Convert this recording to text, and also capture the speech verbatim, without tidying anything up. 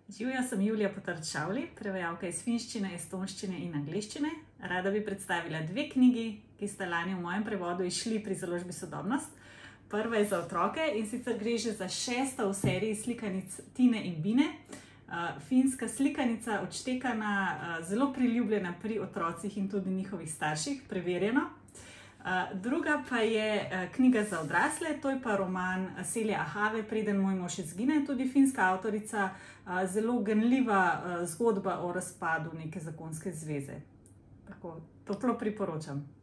Živjo, sem Julija Potrč-Šavli, prevajalka iz finščine, estonščine in angleščine. Rada bi predstavila dve knjigi, ki sta lani v mojem prevodu izšli pri založbi Sodobnost. Prva je za otroke in sicer gre že za šesto v seriji slikanic Tine in Bine. Finska slikanica, odštekana, zelo priljubljena pri otrocih in tudi njihovih starših, preverjeno. Druga pa je knjiga za odrasle, to je pa roman Selje Ahave, Preden moj mož izgine, tudi finska avtorica, zelo ganljiva zgodba o razpadu neke zakonske zveze. Tako, toplo priporočam.